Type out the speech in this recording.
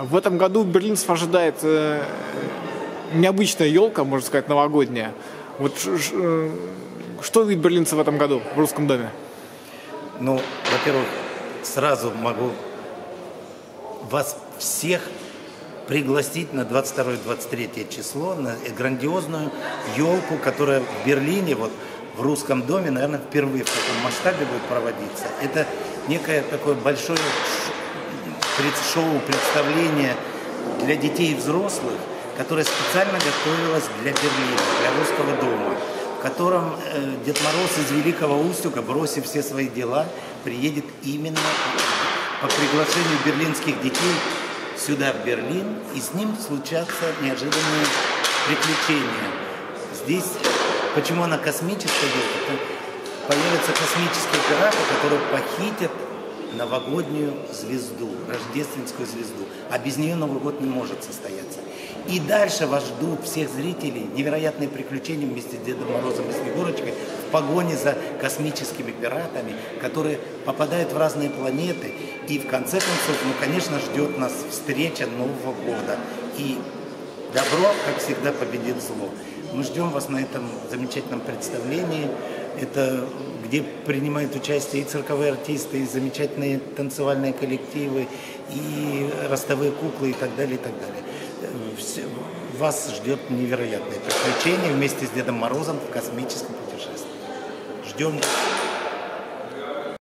В этом году берлинцев ожидает необычная елка, можно сказать, новогодняя. Вот что видят берлинцы в этом году в Русском доме? Ну, во-первых, сразу могу вас всех пригласить на 22-23 число на грандиозную елку, которая в Берлине, вот в Русском доме, наверное, впервые в таком масштабе будет проводиться. Это некое такое большое шоу, представление для детей и взрослых, которое специально готовилось для Берлина, для Русского дома, в котором Дед Мороз из Великого Устюга, бросив все свои дела, приедет именно по приглашению берлинских детей сюда, в Берлин, и с ним случатся неожиданные приключения. Здесь, почему она космическая, появятся космические пираты, которые похитят новогоднюю звезду, рождественскую звезду, а без нее Новый год не может состояться. И дальше вас ждут всех зрителей невероятные приключения вместе с Дедом Морозом и Снегурочкой в погоне за космическими пиратами, которые попадают в разные планеты. И в конце концов, ну, конечно, ждет нас встреча Нового года. И добро, как всегда, победит зло. Мы ждем вас на этом замечательном представлении. Это где принимают участие и цирковые артисты, и замечательные танцевальные коллективы, и ростовые куклы, и так далее, и так далее. Вас ждет невероятное приключение вместе с Дедом Морозом в космическом путешествии. Ждем.